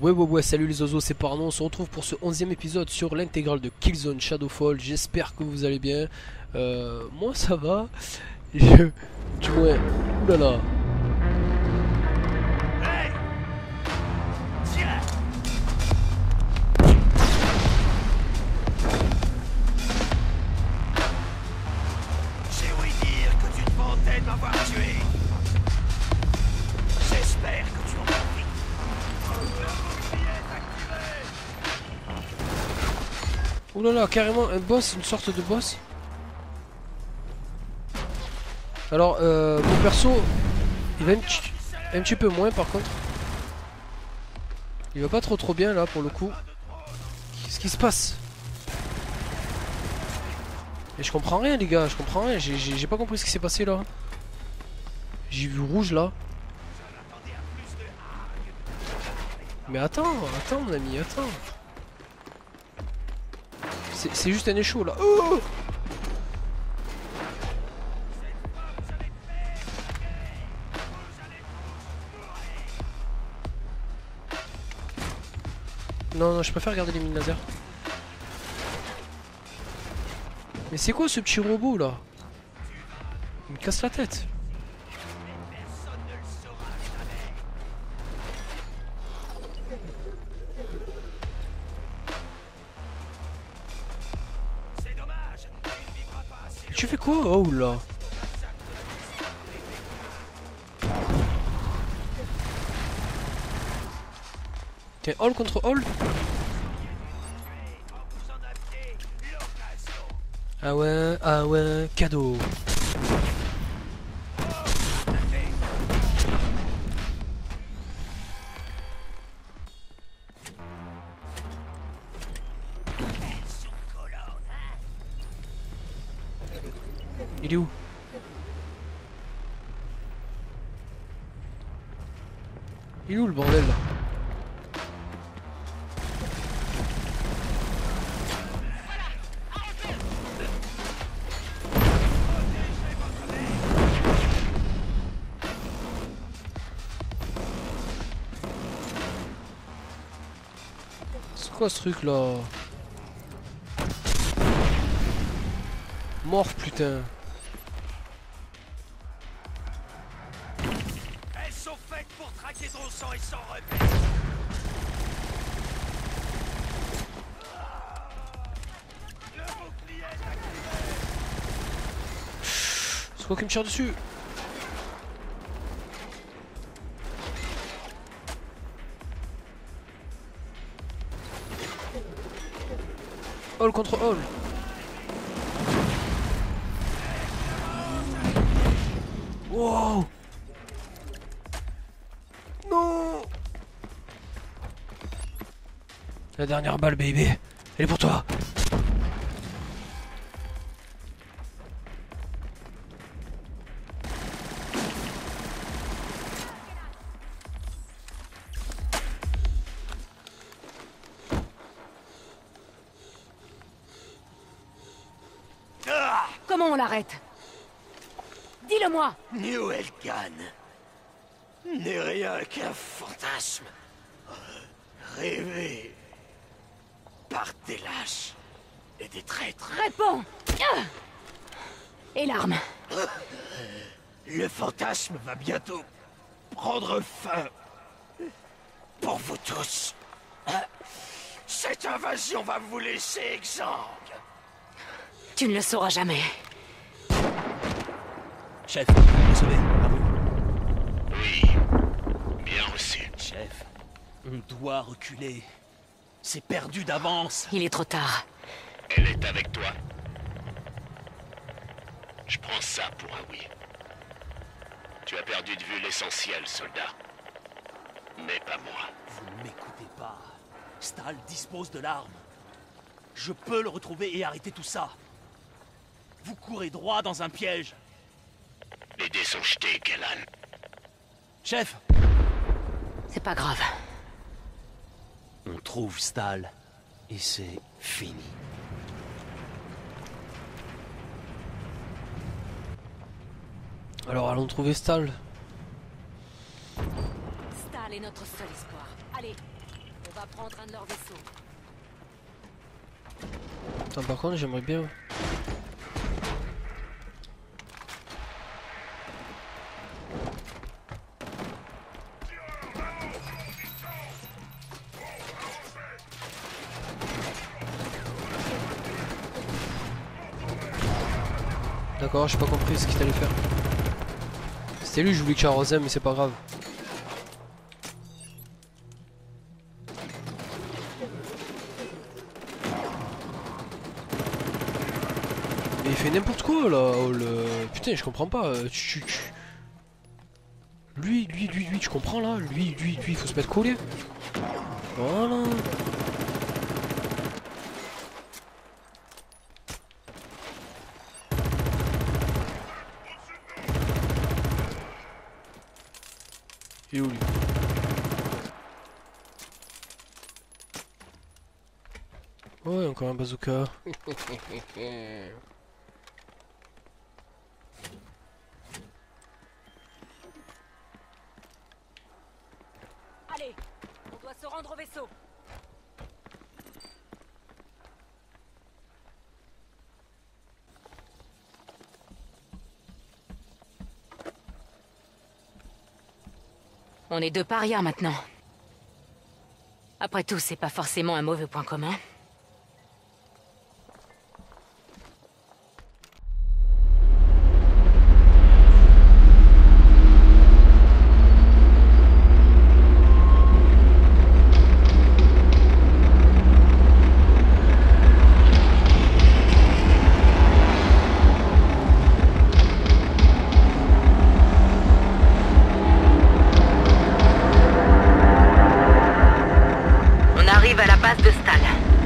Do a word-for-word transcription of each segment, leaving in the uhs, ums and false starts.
Ouais ouais ouais, salut les oiseaux, c'est Parno, on se retrouve pour ce onzième épisode sur l'intégrale de Killzone Shadowfall. J'espère que vous allez bien. Euh, moi ça va. Je... Du moins... Oulala. Hey, tiens. J'ai ouï dire que tu te vantais de m'avoir tué. J'espère que tu en profites. Oulala, carrément un boss, une sorte de boss. Alors, euh, mon perso, il va un petit, un petit peu moins par contre. Il va pas trop trop bien là pour le coup. Qu'est-ce qui se passe? Et je comprends rien les gars, je comprends rien, j'ai pas compris ce qui s'est passé là. J'ai vu rouge là. Mais attends, attends mon ami, attends. C'est juste un écho là. Oh, non, non, je préfère regarder les mines laser. Mais c'est quoi ce petit robot là? Il me casse la tête. Tu fais quoi? Oh là. T'es all contre all? Ah ouais, ah ouais, cadeau. Il est où? Il est où le bordel là? C'est quoi ce truc là? Mort putain. Elles sont faites pour traquer ton sang et s'en repère. Le bouclier est activé. C'est quoi qui me tire dessus? All contre all. Wow. Non. La dernière balle baby. Elle est pour toi. Ah, Comment on l'arrête? Dis-le-moi! New Elkan n'est rien qu'un fantasme rêvé par des lâches et des traîtres. Réponds! Ah! Et l'arme? Le fantasme va bientôt prendre fin pour vous tous. Cette invasion va vous laisser exsangue. Tu ne le sauras jamais. Chef, désolé, à vous. Oui, bien reçu. Chef, on doit reculer. C'est perdu d'avance. Il est trop tard. Elle est avec toi. Je prends ça pour un oui. Tu as perdu de vue l'essentiel, soldat. Mais pas moi. Vous ne m'écoutez pas. Stahl dispose de l'arme. Je peux le retrouver et arrêter tout ça. Vous courez droit dans un piège. Les dés sont jetés, Kellan. Chef, C'est pas grave. on trouve Stahl et c'est fini. Alors allons trouver Stahl. Stahl est notre seul espoir. Allez. va prendre un de leurs vaisseaux. Attends, par contre, j'aimerais bien. D'accord, j'ai pas compris ce qu'il allait faire. C'était lui, je voulais que j'arrosais, mais c'est pas grave. Mais il fait n'importe quoi là, oh, le... Putain, je comprends pas. Tu, tu, tu... Lui, lui, lui, lui, tu comprends là. Lui, lui, lui, il faut se mettre collé. Voilà. Il est où lui? Ouais, encore un bazooka. Allez, on doit se rendre au vaisseau. On est deux parias maintenant. Après tout, c'est pas forcément un mauvais point commun. À la base de Stahl.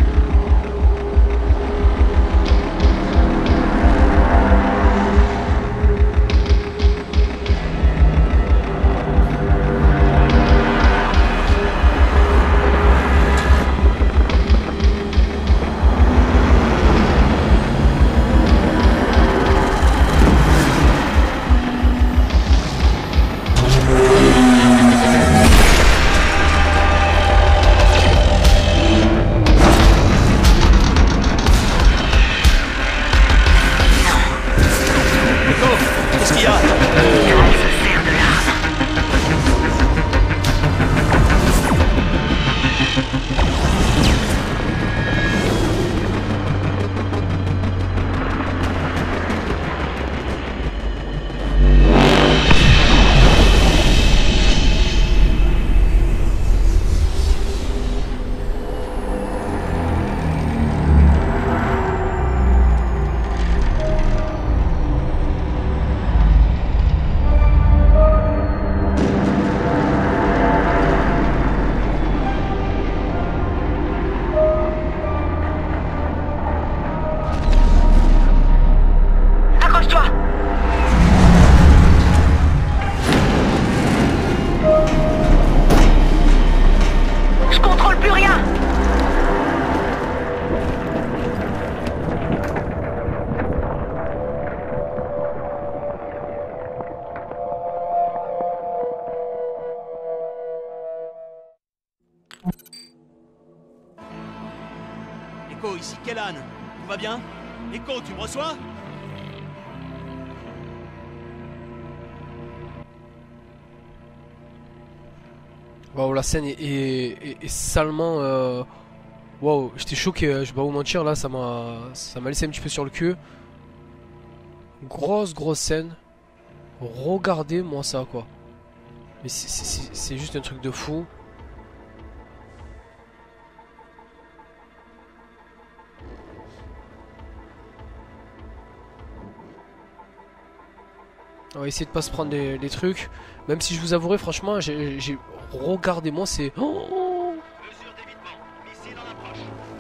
Echo, ici Kellan. Tout va bien? Echo, tu me reçois? Waouh, la scène est, est, est, est salement... Euh... Waouh, j'étais choqué, je vais pas vous mentir, là, ça m'a ça m'a laissé un petit peu sur le cul. Grosse, grosse scène. Regardez-moi ça, quoi. Mais c'est juste un truc de fou. On va essayer de pas se prendre des, des trucs. Même si je vous avouerai, franchement, j'ai... Regardez-moi, c'est... Oh, Mesure d'évitement. Missile en approche.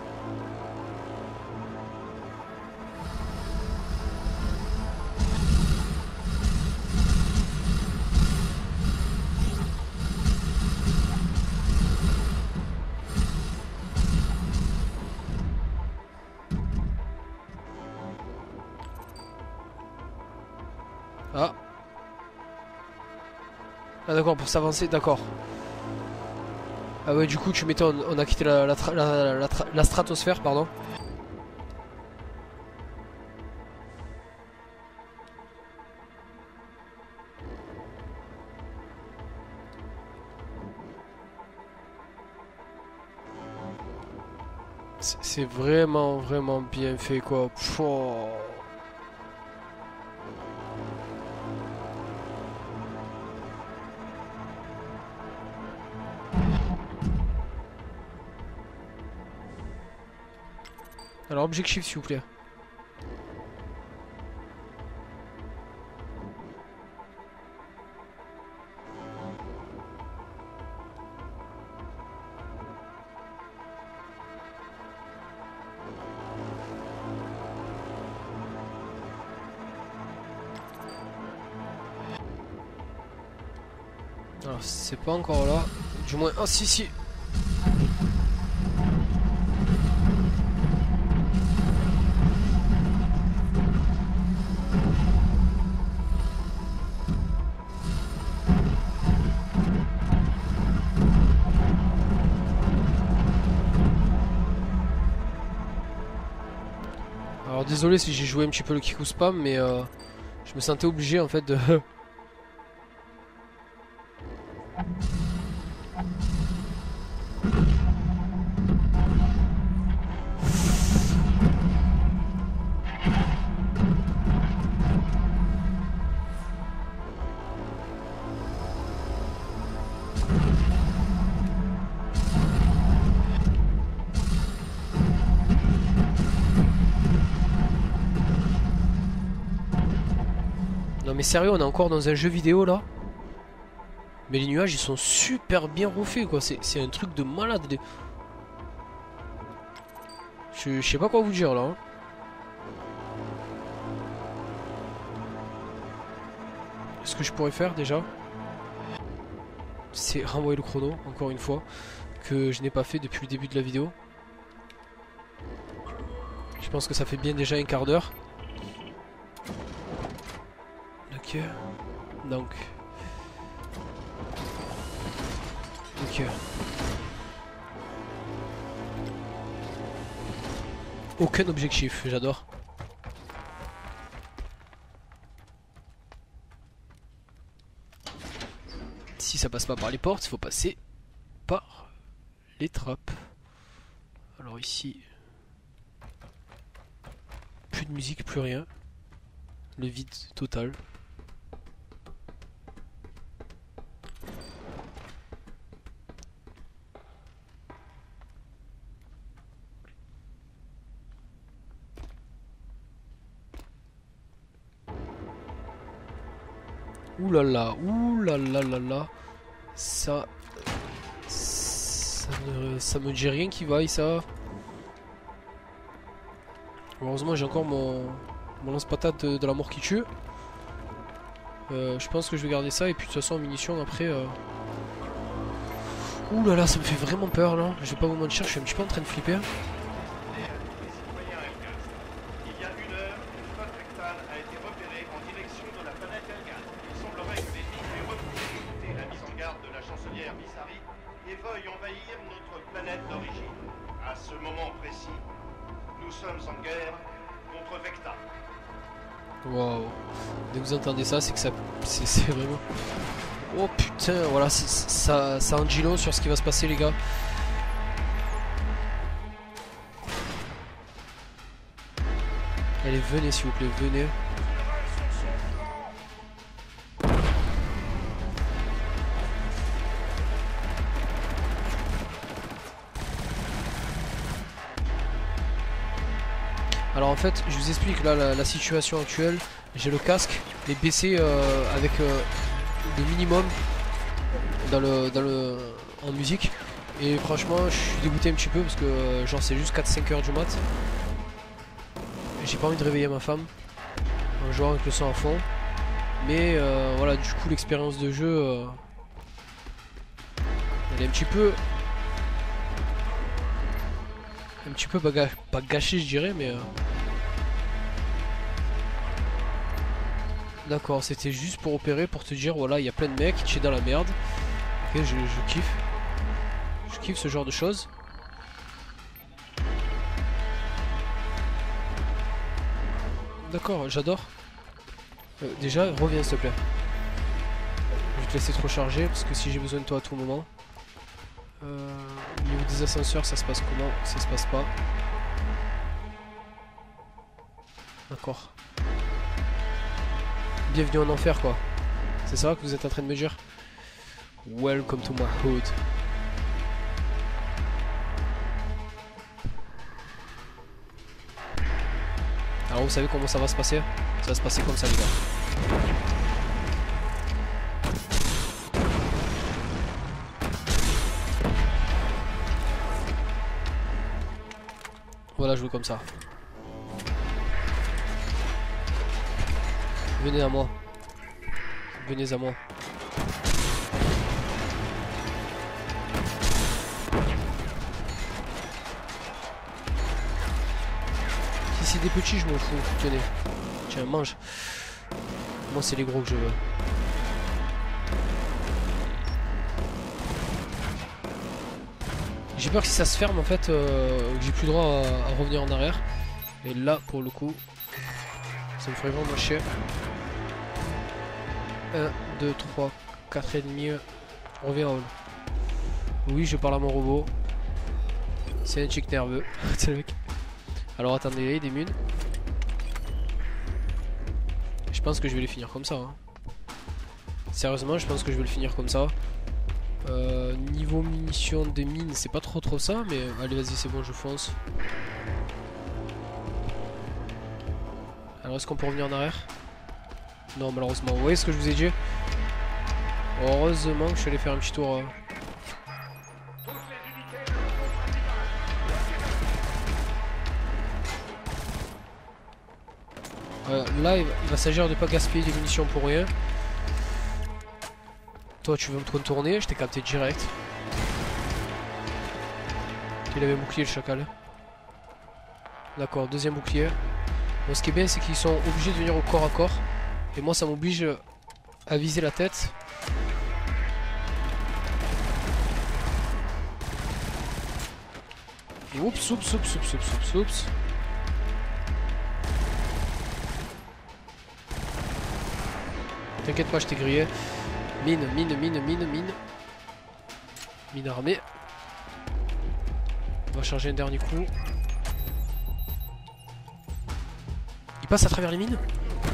ah. Ah d'accord, pour s'avancer, d'accord. Ah ouais, du coup, tu m'étonnes, on a quitté la, la, tra- la, la, tra- la stratosphère, pardon. C'est c'est vraiment, vraiment bien fait, quoi. Pouah. Alors, objectif, s'il vous plaît. Alors, c'est pas encore là. Du moins... Ah, si, si. Alors, désolé si j'ai joué un petit peu le kick ou spam, mais euh, je me sentais obligé, en fait, de... Non mais sérieux, on est encore dans un jeu vidéo là. Mais les nuages ils sont super bien refaits quoi, c'est un truc de malade. Les... Je, je sais pas quoi vous dire là. Hein. Ce que je pourrais faire déjà, c'est renvoyer le chrono, encore une fois, que je n'ai pas fait depuis le début de la vidéo. Je pense que ça fait bien déjà un quart d'heure. Ok. Donc. Ok. Aucun objectif, j'adore. Si ça passe pas par les portes, il faut passer par les trappes. Alors ici, plus de musique, plus rien. Le vide total. Ouh là là, ouh là là là là. Ça, ça, ne, ça me dit rien qui vaille ça. Heureusement j'ai encore mon, mon lance-patate de, de la mort qui tue. Euh, je pense que je vais garder ça et puis de toute façon en munitions après. Euh... Ouh là là, ça me fait vraiment peur là. Je vais pas vous mentir, je suis un petit peu en train de flipper. Waouh. Dès que vous entendez ça, c'est que ça, c'est vraiment... Oh putain, voilà, ça, ça en dit long sur ce qui va se passer les gars. Allez, venez s'il vous plaît, venez. Alors en fait, je vous explique là la, la situation actuelle. J'ai le casque et baissé euh, avec euh, le minimum dans le, dans le, en musique. Et franchement, je suis dégoûté un petit peu parce que euh, genre c'est juste quatre cinq heures du mat. J'ai pas envie de réveiller ma femme en jouant avec le son à fond. Mais euh, voilà, du coup l'expérience de jeu, euh, elle est un petit peu... Un petit peu pas, ga pas gâché je dirais mais... Euh... D'accord, c'était juste pour opérer, pour te dire voilà il y a plein de mecs, tu es dans la merde. Ok, je, je kiffe. Je kiffe ce genre de choses. D'accord, j'adore. Euh, déjà, reviens s'il te plaît. Je vais te laisser te recharger parce que si j'ai besoin de toi à tout moment. Euh, au niveau des ascenseurs, ça se passe comment? Ça se passe pas. D'accord. Bienvenue en enfer quoi. C'est ça que vous êtes en train de me dire? Welcome to my hood. Alors vous savez comment ça va se passer? Ça va se passer comme ça les gars. Voilà, jouer comme ça. Venez à moi. Venez à moi. Si c'est des petits, je m'en fous. Tenez. Tiens, mange. Moi, c'est les gros que je veux. J'ai peur que si ça se ferme, en fait, euh, que j'ai plus droit à, à revenir en arrière. Et là, pour le coup, ça me ferait vraiment chier. un, deux, trois, quatre et demi. Reviens en haut. Oui, je parle à mon robot. C'est un chic nerveux. C'est le mec. Alors attendez, des munes. Je pense que je vais les finir comme ça. Hein. Sérieusement, je pense que je vais le finir comme ça. Euh, niveau munitions des mines, c'est pas trop trop ça, mais allez, vas-y, c'est bon, je fonce. Alors, est-ce qu'on peut revenir en arrière? Non, malheureusement. Vous voyez ce que je vous ai dit? Heureusement que je suis allé faire un petit tour. Euh... Euh, là, il va, il va s'agir de ne pas gaspiller des munitions pour rien. Toi, tu veux me contourner, je t'ai capté direct. Il avait un bouclier, le chacal. D'accord, deuxième bouclier. Bon, ce qui est bien, c'est qu'ils sont obligés de venir au corps à corps. Et moi, ça m'oblige à viser la tête. Oups, oups, oups, oups, oups, oups, oups. T'inquiète pas, je t'ai grillé. Mine, mine, mine, mine, mine. Mine armée. On va charger un dernier coup. Il passe à travers les mines?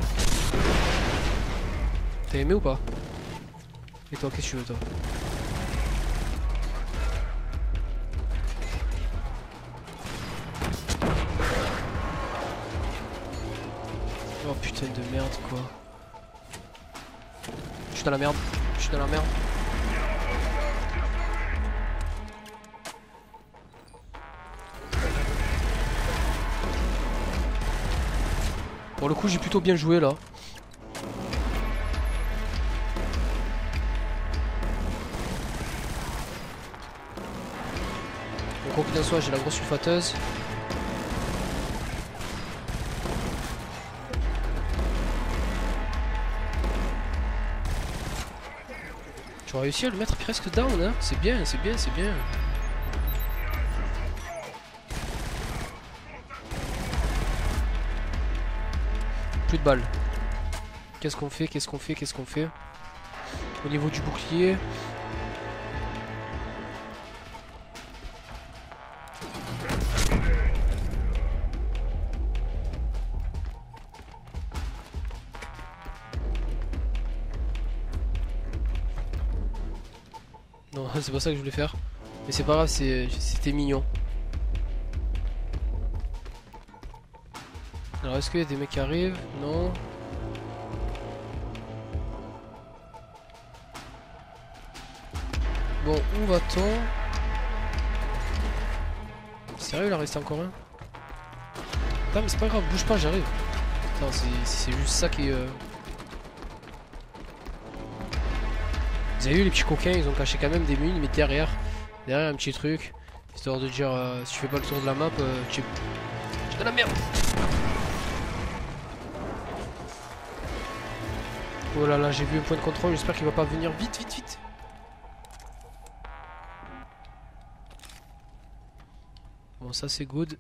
T'as aimé ou pas? Et toi, qu'est-ce que tu veux, toi? Oh putain de merde, quoi. Je suis dans la merde. Je suis dans la merde. Pour le coup, j'ai plutôt bien joué là. Donc, quoi qu'il en soit, j'ai la grosse sulfateuse. Tu as réussi à le mettre presque down, hein. C'est bien, c'est bien, c'est bien. Plus de balles. Qu'est-ce qu'on fait, qu'est-ce qu'on fait, qu'est-ce qu'on fait? Au niveau du bouclier. Non, c'est pas ça que je voulais faire. Mais c'est pas grave, c'était mignon. Alors est-ce qu'il y a des mecs qui arrivent? Non. Bon, où va-t-on? Sérieux, il en reste encore un? Attends, mais c'est pas grave, bouge pas, j'arrive. Attends, c'est juste ça qui est... Euh... Vous avez vu les petits coquins, ils ont caché quand même des mines, mais derrière, derrière un petit truc, histoire de dire euh, si tu fais pas le tour de la map, euh, tu es dans la merde. Oh là là, j'ai vu un point de contrôle, j'espère qu'il va pas venir vite, vite, vite. Bon, ça c'est good.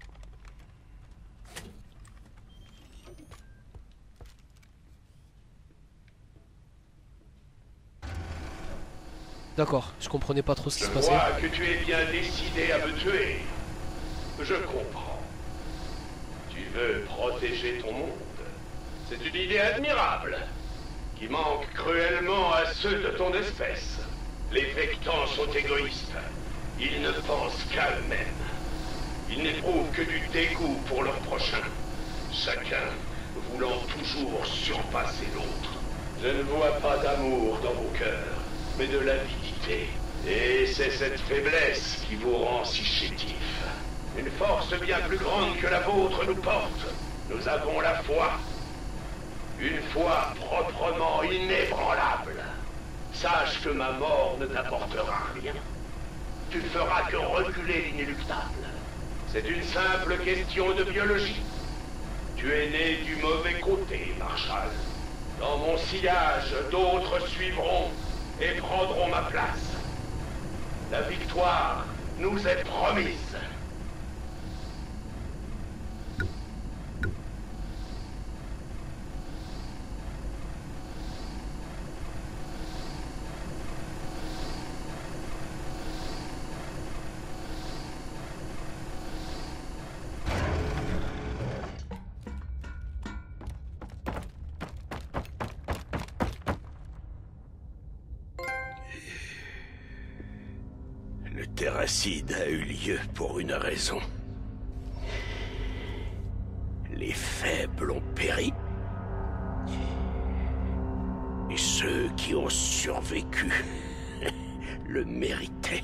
D'accord, je comprenais pas trop ce qui Je se passait. vois que tu es bien décidé à me tuer. Je comprends. Tu veux protéger ton monde. C'est une idée admirable, qui manque cruellement à ceux de ton espèce. Les Vectans sont égoïstes. Ils ne pensent qu'à eux-mêmes. Ils n'éprouvent que du dégoût pour leur prochain. Chacun voulant toujours surpasser l'autre. Je ne vois pas d'amour dans vos cœurs, mais de l'avidité. Et c'est cette faiblesse qui vous rend si chétifs. Une force bien plus grande que la vôtre nous porte. Nous avons la foi. Une foi proprement inébranlable. Sache que ma mort ne t'apportera rien. Tu ne feras que reculer l'inéluctable. C'est une simple question de biologie. Tu es né du mauvais côté, Marshall. Dans mon sillage, d'autres suivront et prendront ma place. La victoire nous est promise. Le terracide a eu lieu pour une raison. Les faibles ont péri. Et ceux qui ont survécu le méritaient.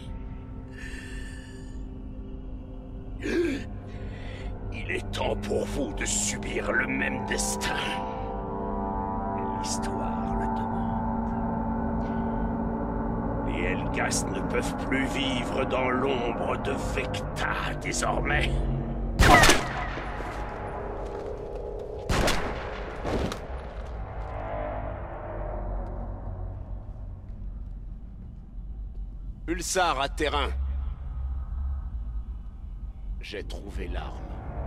Il est temps pour vous de subir le même destin. L'histoire le demande. Les Helghast ne peuvent plus vivre dans l'ombre de Vecta désormais. Pulsar à terrain. J'ai trouvé l'arme.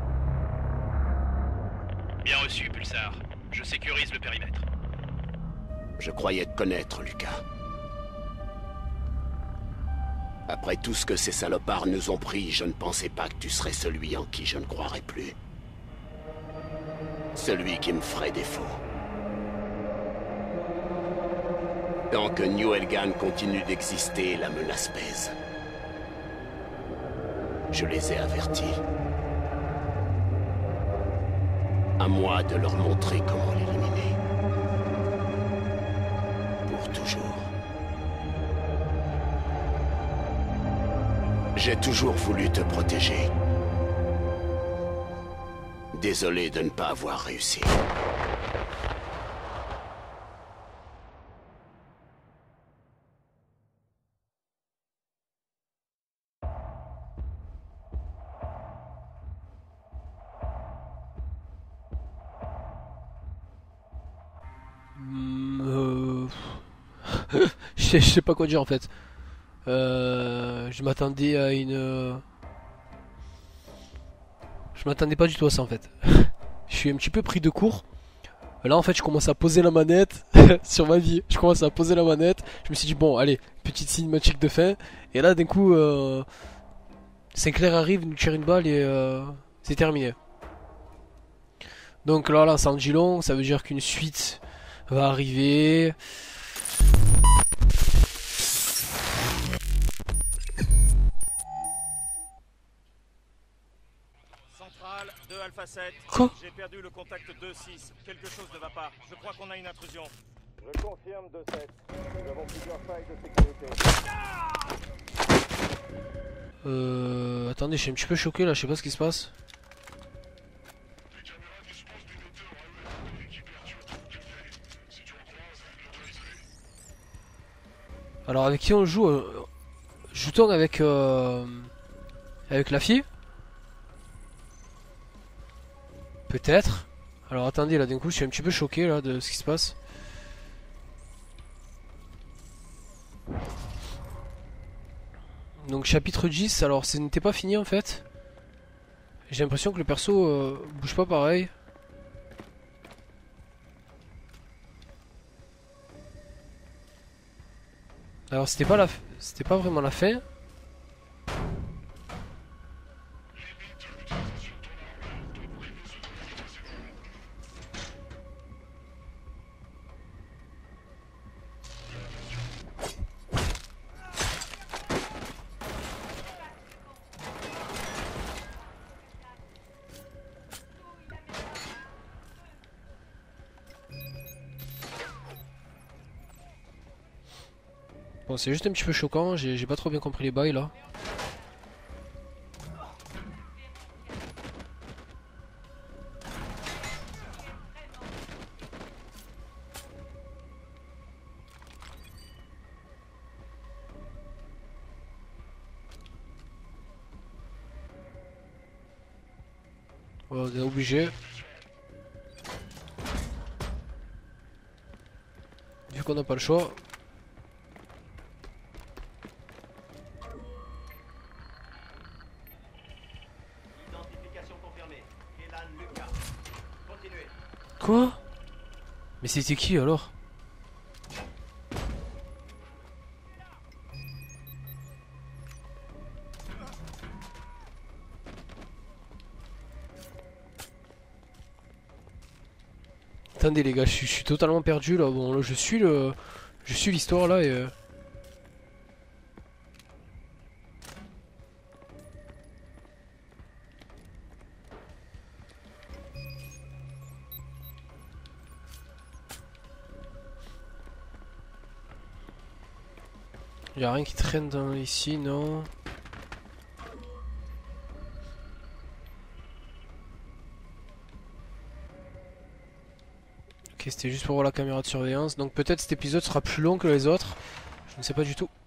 Bien reçu, Pulsar. Je sécurise le périmètre. Je croyais te connaître, Lucas. Après tout ce que ces salopards nous ont pris, je ne pensais pas que tu serais celui en qui je ne croirais plus. Celui qui me ferait défaut. Tant que New Helghan continue d'exister, la menace pèse. Je les ai avertis. À moi de leur montrer comment l'éliminer. Pour toujours. J'ai toujours voulu te protéger. Désolé de ne pas avoir réussi. je, sais, je sais pas quoi dire en fait. Euh, je m'attendais à une... Je m'attendais pas du tout à ça en fait. Je suis un petit peu pris de court. Là en fait je commence à poser la manette sur ma vie. Je commence à poser la manette. Je me suis dit bon allez, petite cinématique de fin. Et là d'un coup euh, Sinclair arrive, nous tire une balle et euh, c'est terminé. Donc là là ça en dit long. Ça veut dire qu'une suite va arriver. Centrale, deux Alpha sept. Quoi? J'ai perdu le contact deux six. Quelque chose ne va pas. Je crois qu'on a une intrusion. Je confirme deux sept. Nous avons plusieurs failles de sécurité. Euh... Attendez, je suis un petit peu choqué là, je sais pas ce qui se passe. Alors avec qui on joue euh... Joue-t-on avec... Euh... Avec la fille? Peut-être. Alors attendez là d'un coup je suis un petit peu choqué là de ce qui se passe. Donc chapitre dix, alors ce n'était pas fini en fait. J'ai l'impression que le perso euh, bouge pas pareil. Alors c'était pas la, f- c'était pas vraiment la fin. Bon, c'est juste un petit peu choquant, j'ai j'ai pas trop bien compris les bails là. Ouais, on est obligé. Vu qu'on n'a pas le choix. Identification confirmée. Kélan Lucas. Continuez. Quoi? Mais c'était qui alors? Attendez les gars, je suis, je suis totalement perdu là. Bon là je suis le, je suis l'histoire là et. Euh... Y a rien qui traîne dans ici, non? Ok, c'était juste pour voir la caméra de surveillance. Donc peut-être cet épisode sera plus long que les autres. Je ne sais pas du tout.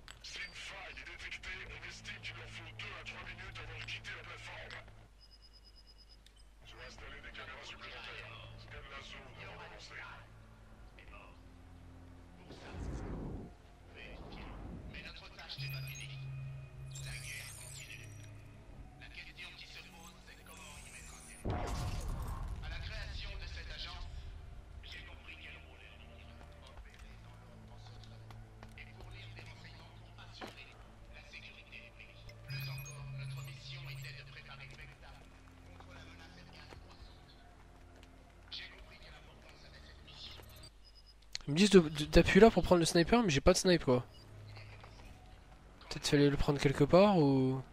Ils me disent d'appuyer là pour prendre le sniper, mais j'ai pas de snipe quoi. Peut-être fallait le prendre quelque part ou...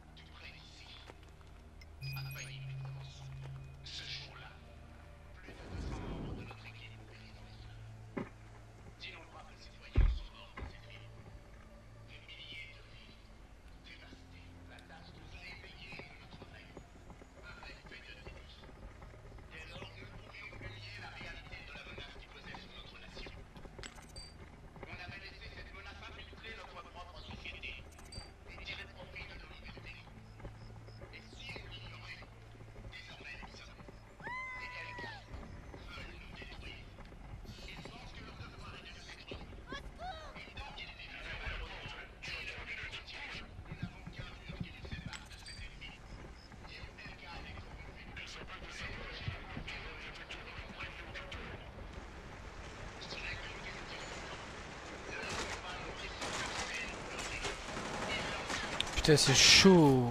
Putain, c'est chaud.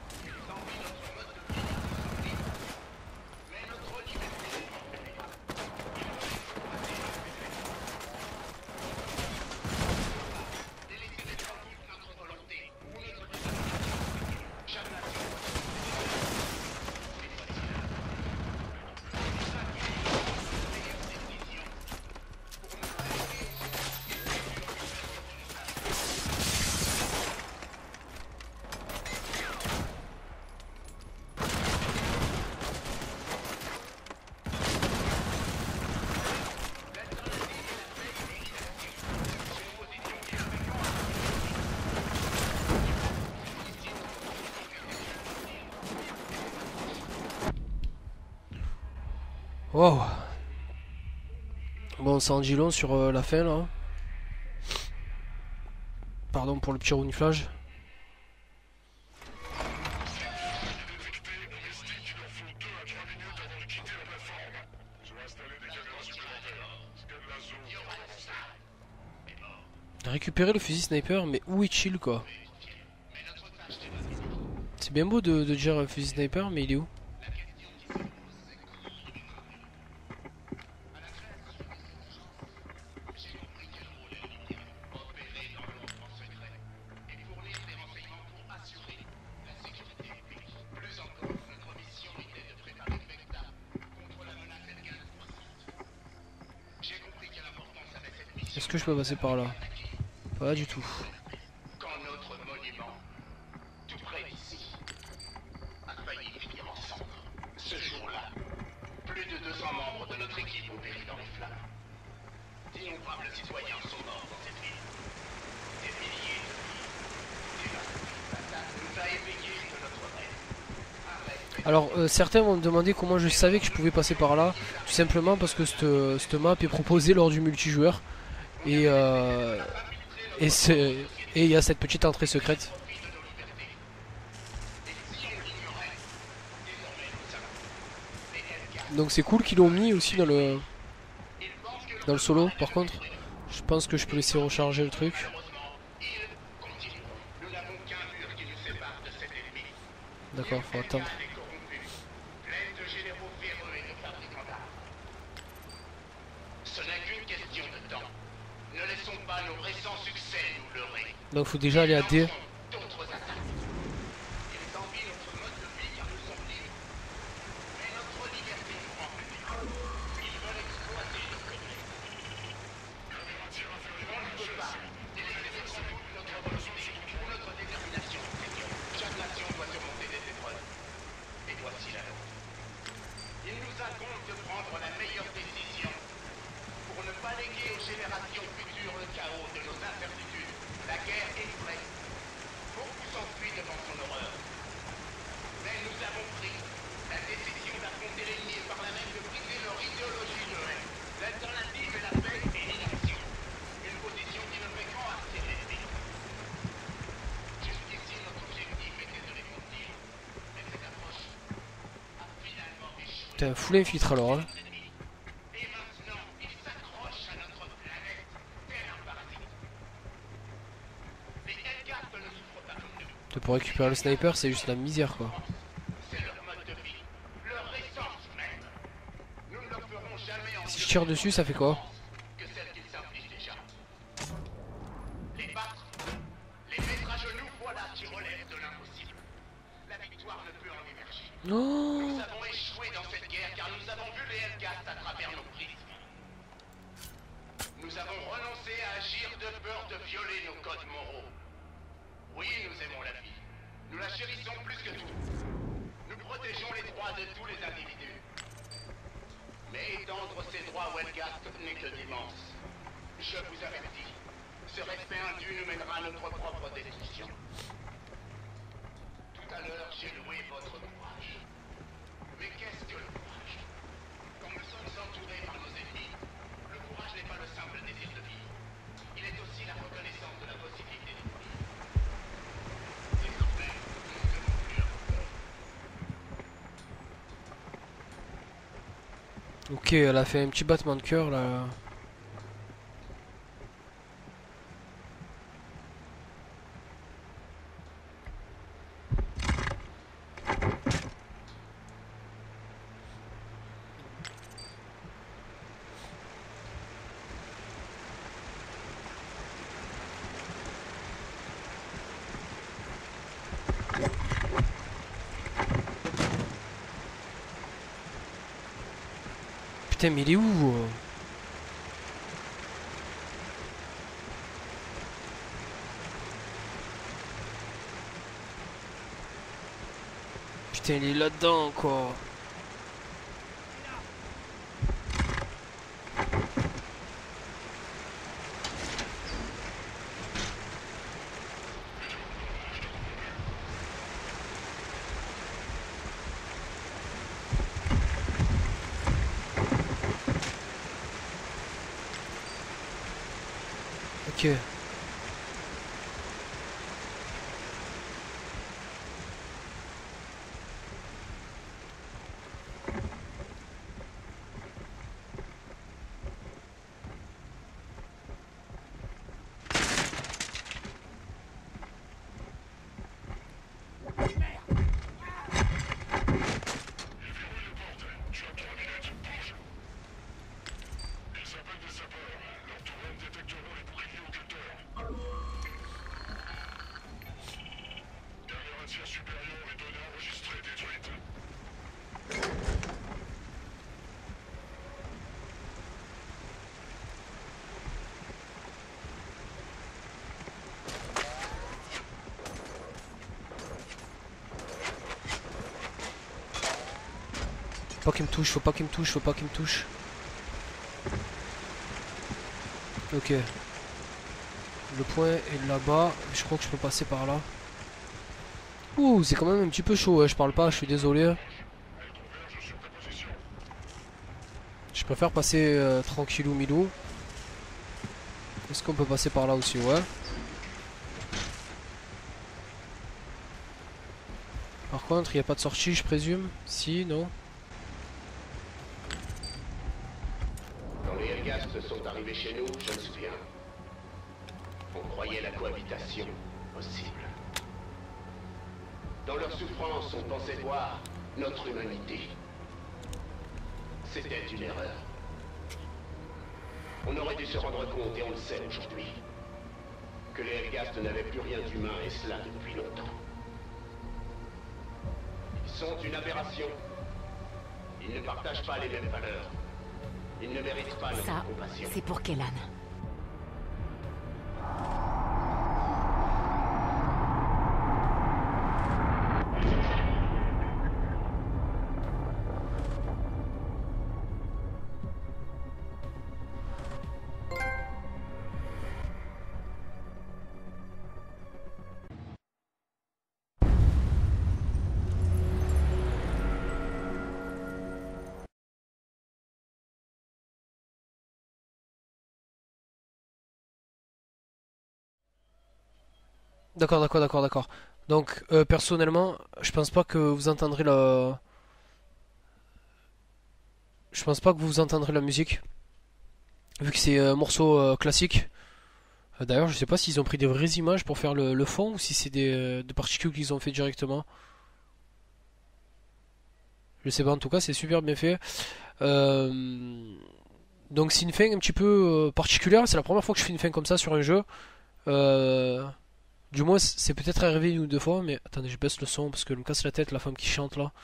Wow. Bon, ça en dit long sur euh, la fin là. Pardon pour le petit reniflage. Récupérer le fusil sniper, mais où est chill quoi? C'est bien beau de, de dire euh, fusil sniper, mais il est où? Est-ce que je peux passer par là? Pas du tout. Quand notre monument, tout près d'ici, a failli finir en cendres. Ce jour-là, plus de deux cents membres de notre équipe ont péri dans les flammes. D'innombrables citoyens sont morts dans cette ville. Des milliers de vies. L'attaque nous a éveillés de notre rêve. Alors euh, certains vont me demander comment je savais que je pouvais passer par là. Tout simplement parce que cette, cette map est proposée lors du multijoueur. Et euh, et c'est et il y a cette petite entrée secrète. Donc c'est cool qu'ils l'ont mis aussi dans le dans le solo. Par contre, je pense que je peux laisser recharger le truc. D'accord, faut attendre. Ce n'est qu'une question de temps. Ne laissons pas nos récents succès nous leurrer. Donc faut déjà aller à D. D'autres attaques. Ils envient notre mode de vie car nous sommes libres. Mais notre liberté nous rend plus. Ils veulent exploiter nos secrets. On ne peut pas délaisser sans doute notre volonté ou notre détermination. Chaque nation doit surmonter des épreuves. Et voici la nôtre. Il nous incombe de prendre la meilleure décision pour ne pas léguer aux générations futures le chaos de nos incertitudes. La guerre est prête. Beaucoup s'enfuient devant son horreur. Mais nous avons pris la décision d'affronter l'ennemi et par là même de briser leur idéologie de haine. L'alternative est la paix et l'inaction. Une position qui ne fait qu'en assez rester. Jusqu'ici, notre objectif était de les contenir. Mais cette approche a finalement échoué. Putain, full infiltre alors hein. Et maintenant, ils s'accrochent à notre planète, tel un parasite. Les Hellcats ne souffrent pas comme nous. Pour récupérer le sniper, c'est juste la misère quoi. C'est leur mode de vie, leur essence même. Nous ne leur ferons jamais en Si je tire dessus, ça fait quoi? que celle qu'ils s'infligent déjà. Les battre, les mettre à genoux, voilà qui relève de l'impossible. La victoire ne peut en émerger. Non. Nous avons échoué dans cette guerre car nous avons vu les Hellcats à travers nos prismes. Nous avons renoncé à agir de peur de violer nos codes moraux. Oui, nous aimons la vie. Nous la chérissons plus que tout. Nous protégeons les droits de tous les individus. Mais étendre ces droits aux Hellcats n'est que d'immense. Je vous avertis, ce respect indu nous mènera à notre propre destruction. Tout à l'heure, j'ai loué votre courage. Mais qu'est-ce que le courage? Quand nous sommes entourés par nos ennemis, le courage n'est pas le simple désir de vivre. Il est aussi la reconnaissance de la possibilité de vivre. Désormais, nous ne devons plus avoir peur. Ok, elle a fait un petit battement de cœur là. Putain, mais il est où euh Putain, il est là-dedans quoi. Ok. Faut pas qu'il me touche, faut pas qu'il me touche, faut pas qu'il me touche. Ok. Le point est là-bas. Je crois que je peux passer par là. Ouh, c'est quand même un petit peu chaud, ouais. Je parle pas, je suis désolé. Je préfère passer euh, tranquillou milou. Est-ce qu'on peut passer par là aussi? Ouais. Par contre, il n'y a pas de sortie, je présume. Si, non? Quand les Helghast sont arrivés chez nous, je me souviens. On croyait la cohabitation possible. Dans leur souffrance, on pensait voir notre humanité. C'était une erreur. On aurait dû se rendre compte, et on le sait aujourd'hui, que les Helghast n'avaient plus rien d'humain, et cela depuis longtemps. Ils sont une aberration. Ils ne partagent pas les mêmes valeurs. Ils ne méritent pas notre Ça, compassion. c'est pour Kellan. D'accord, d'accord, d'accord, d'accord. Donc, euh, personnellement, je pense pas que vous entendrez la... Je pense pas que vous entendrez la musique. Vu que c'est un morceau euh, classique. Euh, D'ailleurs, je sais pas s'ils ont pris des vraies images pour faire le, le fond ou si c'est des, euh, des particules qu'ils ont fait directement. Je sais pas, en tout cas, c'est super bien fait. Euh, Donc, c'est une fin un petit peu euh, particulière. C'est la première fois que je fais une fin comme ça sur un jeu. Euh, Du moins, c'est peut-être arrivé une ou deux fois, mais attendez, je baisse le son parce qu'elle me casse la tête, la femme qui chante là.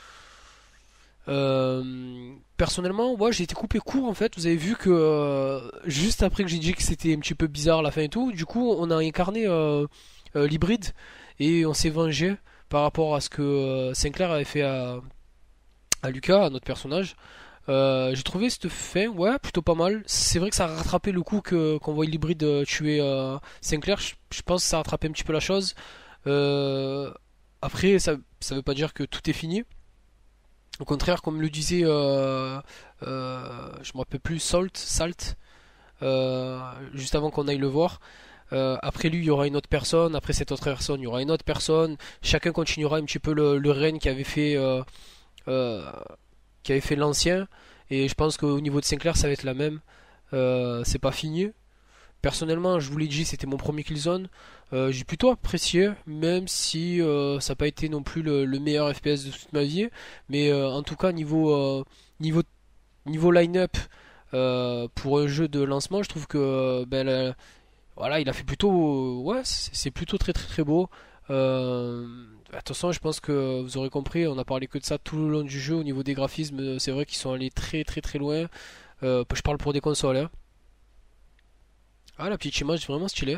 Euh, personnellement, ouais, j'ai été coupé court en fait. Vous avez vu que euh, juste après que j'ai dit que c'était un petit peu bizarre la fin et tout, du coup, on a incarné euh, euh, l'hybride et on s'est vengé par rapport à ce que euh, Sinclair avait fait à, à Lucas, à notre personnage. Euh, j'ai trouvé cette fin, ouais, plutôt pas mal. C'est vrai que ça a rattrapé le coup que qu'on voit l'hybride euh, tuer euh, Sinclair. Je, je pense que ça a rattrapé un petit peu la chose. Euh, Après, ça, ça veut pas dire que tout est fini. Au contraire, comme le disait, euh, euh, je me rappelle plus, Salt, Salt, euh, juste avant qu'on aille le voir. Euh, après lui, il y aura une autre personne. Après cette autre personne, il y aura une autre personne. Chacun continuera un petit peu le, le règne qui avait fait. Euh, euh, qui avait fait l'ancien, et je pense qu'au niveau de Sinclair ça va être la même. Euh, c'est pas fini. Personnellement, je vous l'ai dit, c'était mon premier Killzone. Euh, j'ai plutôt apprécié, même si euh, ça n'a pas été non plus le, le meilleur F P S de toute ma vie, mais euh, en tout cas niveau euh, niveau niveau line-up euh, pour un jeu de lancement, je trouve que euh, ben, la- voilà, il a fait plutôt, ouais, c'est c'est plutôt très très très beau. Euh, de toute façon, je pense que vous aurez compris, on a parlé que de ça tout le long du jeu. Au niveau des graphismes, c'est vrai qu'ils sont allés très très très loin. Euh, je parle pour des consoles, hein. Ah, la petite image est vraiment stylée.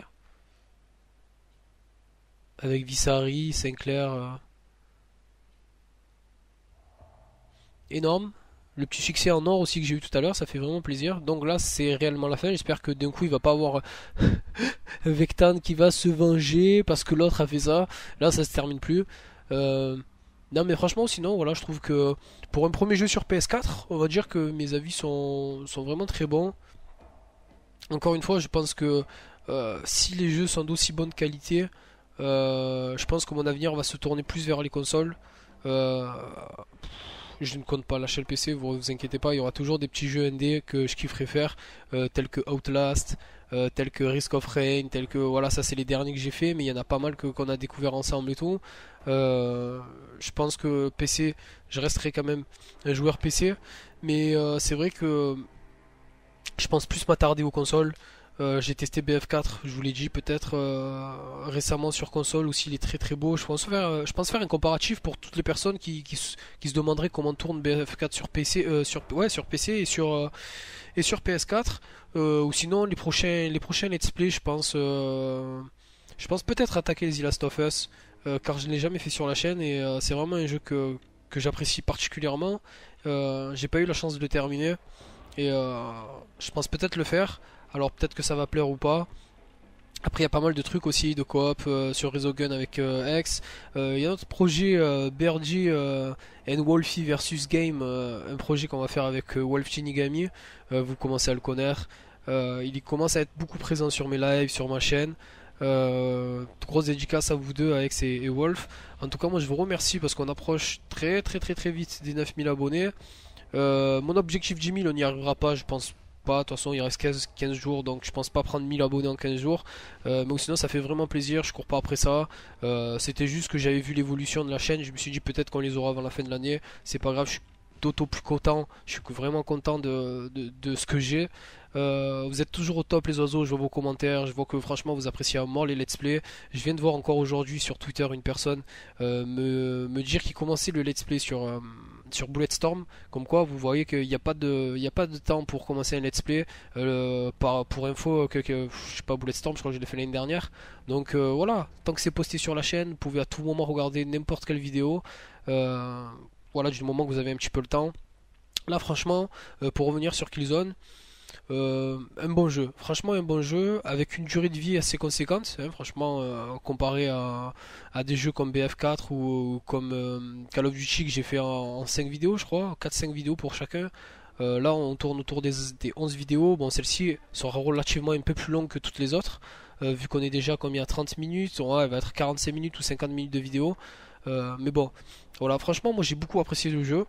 Avec Visari, Sinclair. euh, Énorme. Le petit succès en or aussi que j'ai eu tout à l'heure, ça fait vraiment plaisir. Donc là, c'est réellement la fin. J'espère que d'un coup, il va pas avoir Vectan qui va se venger parce que l'autre a fait ça. Là, ça se termine plus. Euh, Non, mais franchement, sinon, voilà, je trouve que pour un premier jeu sur P S quatre, on va dire que mes avis sont, sont vraiment très bons. Encore une fois, je pense que euh, si les jeux sont d'aussi bonne qualité, euh, je pense que mon avenir va se tourner plus vers les consoles. Euh, je ne compte pas lâcher le P C, vous vous inquiétez pas, il y aura toujours des petits jeux indés que je kifferais faire, euh, tels que Outlast, euh, tels que Risk of Rain, tels que voilà, ça c'est les derniers que j'ai fait, mais il y en a pas mal que qu'on a découvert ensemble et tout. Euh, je pense que P C, je resterai quand même un joueur P C, mais euh, c'est vrai que je pense plus m'attarder aux consoles. Euh, j'ai testé B F quatre, je vous l'ai dit peut-être euh, récemment sur console aussi, il est très très beau. Je pense faire, euh, je pense faire un comparatif pour toutes les personnes qui, qui, se- qui se demanderaient comment tourne B F quatre sur P C, euh, sur, ouais, sur P C et sur, euh, et sur P S quatre. Euh, ou sinon les prochains, les prochains Let's Play, je pense, euh, je pense peut-être attaquer The Last of Us, euh, car je ne l'ai jamais fait sur la chaîne et euh, c'est vraiment un jeu que, que j'apprécie particulièrement. Euh, j'ai pas eu la chance de le terminer. Et euh, je pense peut-être le faire. Alors peut-être que ça va plaire ou pas. Après il y a pas mal de trucs aussi de coop euh, sur Resogun avec euh, X. Euh, Il y a notre projet euh, B R G euh, and Wolfie versus Game. Euh, un projet qu'on va faire avec euh, Wolf Shinigami. Euh, vous commencez à le connaître. Euh, il commence à être beaucoup présent sur mes lives, sur ma chaîne. Euh, grosse dédicace à vous deux, Alex et, et Wolf. En tout cas, moi je vous remercie parce qu'on approche très très très très vite des neuf mille abonnés. Euh, mon objectif dix mille, on n'y arrivera pas, je pense pas. De toute façon, il reste quinze, quinze jours, donc je pense pas prendre mille abonnés en quinze jours. Euh, mais sinon, ça fait vraiment plaisir. Je cours pas après ça. Euh, C'était juste que j'avais vu l'évolution de la chaîne. Je me suis dit peut-être qu'on les aura avant la fin de l'année. C'est pas grave, je suis d'autant plus content. Je suis vraiment content de, de, de ce que j'ai. Euh, vous êtes toujours au top les oiseaux, je vois vos commentaires, je vois que franchement vous appréciez à mort les let's play. Je viens de voir encore aujourd'hui sur Twitter une personne euh, me, me dire qu'il commençait le let's play sur, euh, sur Bulletstorm. Comme quoi vous voyez qu'il n'y a, pas de, il y a pas de temps pour commencer un let's play. Euh, par, pour info, que, que, je sais pas, Bulletstorm, je crois que je l'ai fait l'année dernière. Donc euh, voilà, tant que c'est posté sur la chaîne, vous pouvez à tout moment regarder n'importe quelle vidéo. Euh, voilà, du moment que vous avez un petit peu le temps. Là franchement, euh, pour revenir sur Killzone, Euh, un bon jeu, franchement un bon jeu avec une durée de vie assez conséquente, hein, franchement euh, comparé à, à des jeux comme B F quatre ou, ou comme euh, Call of Duty que j'ai fait en, en cinq vidéos je crois, quatre cinq vidéos pour chacun. Euh, là on tourne autour des, des onze vidéos, bon celle-ci sera relativement un peu plus longue que toutes les autres, euh, vu qu'on est déjà combien à trente minutes, ouais, elle va être quarante-cinq minutes ou cinquante minutes de vidéo, euh, mais bon voilà, franchement moi j'ai beaucoup apprécié le jeu.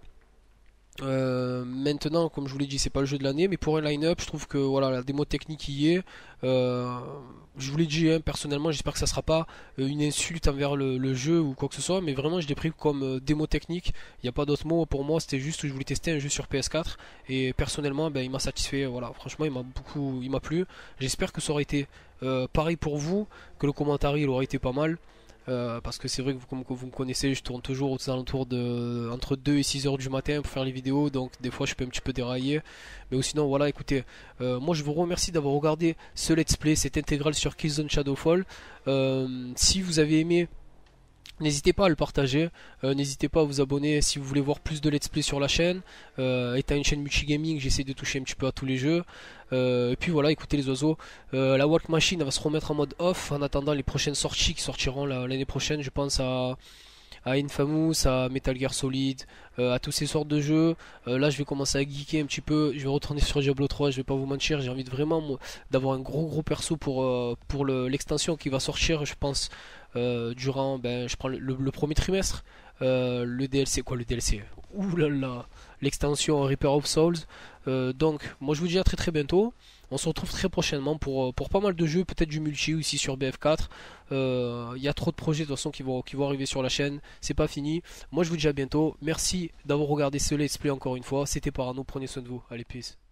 Euh, maintenant, comme je vous l'ai dit, c'est pas le jeu de l'année, mais pour un line-up, je trouve que voilà, la démo technique y est. Euh, je vous l'ai dit, hein, personnellement, j'espère que ça sera pas euh, une insulte envers le, le jeu ou quoi que ce soit, mais vraiment, je l'ai pris comme euh, démo technique. Il n'y a pas d'autre mot pour moi, c'était juste que je voulais tester un jeu sur P S quatre et personnellement, ben, il m'a satisfait. Voilà, franchement, il m'a beaucoup, il m'a plu. J'espère que ça aurait été euh, pareil pour vous, que le commentaire il aurait été pas mal. Euh, parce que c'est vrai que vous, comme vous me connaissez, je tourne toujours aux alentours de entre deux et six heures du matin pour faire les vidéos, donc des fois je peux un petit peu dérailler, mais sinon voilà, écoutez, euh, moi je vous remercie d'avoir regardé ce let's play, cette intégrale sur Killzone Shadowfall. Euh, si vous avez aimé, n'hésitez pas à le partager, euh, n'hésitez pas à vous abonner si vous voulez voir plus de let's play sur la chaîne. Euh, étant une chaîne multigaming, j'essaie de toucher un petit peu à tous les jeux. Euh, et puis voilà, écoutez les oiseaux, euh, la Work Machine elle va se remettre en mode off en attendant les prochaines sorties qui sortiront l'année prochaine. Je pense à, à Infamous, à Metal Gear Solid, euh, à tous ces sortes de jeux. Euh, là je vais commencer à geeker un petit peu, je vais retourner sur Diablo trois, je vais pas vous mentir, j'ai envie de vraiment d'avoir un gros gros perso pour, euh, pour l'extension qui va sortir, je pense. Euh, durant, ben, je prends le, le, le premier trimestre, euh, le D L C, quoi le D L C, ouh là là, l'extension Reaper of Souls. Euh, donc, moi je vous dis à très très bientôt. On se retrouve très prochainement pour, pour pas mal de jeux, peut-être du multi aussi sur B F quatre. Il euh, y a trop de projets de toute façon qui vont, qui vont arriver sur la chaîne, c'est pas fini. Moi je vous dis à bientôt. Merci d'avoir regardé ce let's play encore une fois. C'était Parano, prenez soin de vous. Allez, peace.